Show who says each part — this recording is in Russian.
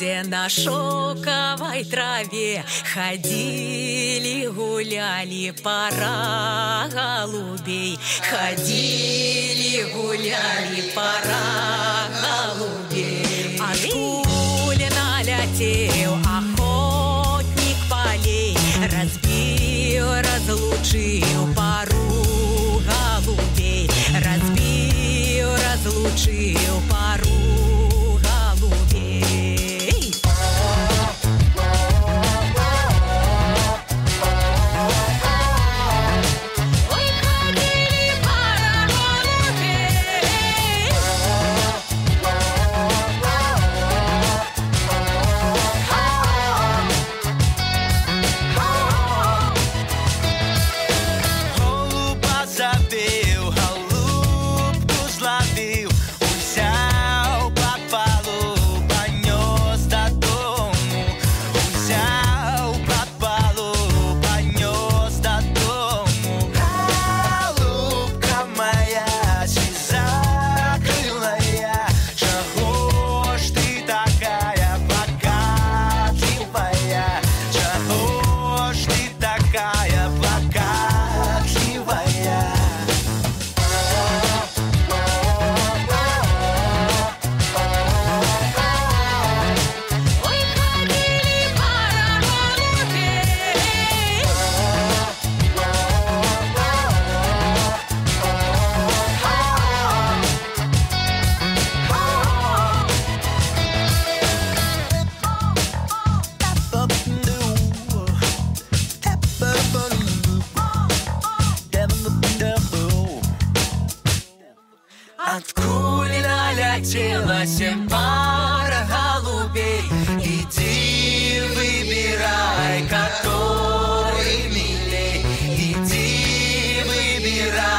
Speaker 1: где на шоковой траве ходили, гуляли пара голубей. Ходили, гуляли пара голубей. Откуда налетел охотник полей, разбил, разлучил пару голубей. Разбил, разлучил пару голубей. Ой, ходили пара голубей.
Speaker 2: Голуба забил, голубку зловил, взял попалу, понес до дому. Взял попалу, понес до дому. Голубка моя, сизокрылая, чего ж ты такая плакатливая? Чего ж ты такая плакатливая?
Speaker 1: Ой, ходили пара голубей.
Speaker 2: Откуда налетела семь пар голубей? Иди выбирай, который милей. Иди выбирай.